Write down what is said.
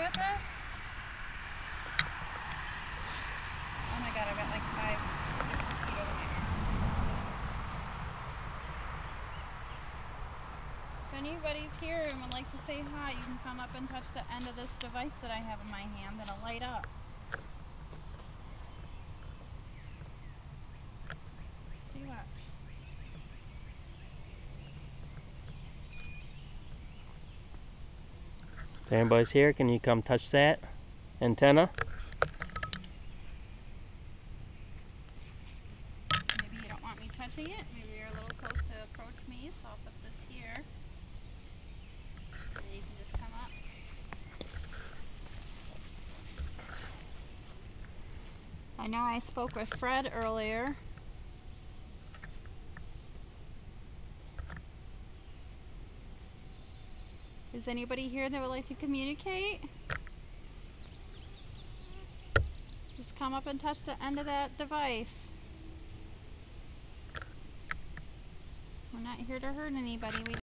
at this? Oh my god, I've got like 5 mosquitoes in my arm. If anybody's here and would like to say hi, you can come up and touch the end of this device that I have in my hand and it'll light up. See what? If anybody's here, can you come touch that antenna? Maybe you don't want me touching it. Maybe you're a little close to approach me, so I'll put this here. And you can just come up. I know I spoke with Fred earlier. Is anybody here that would like to communicate? Just come up and touch the end of that device. We're not here to hurt anybody. We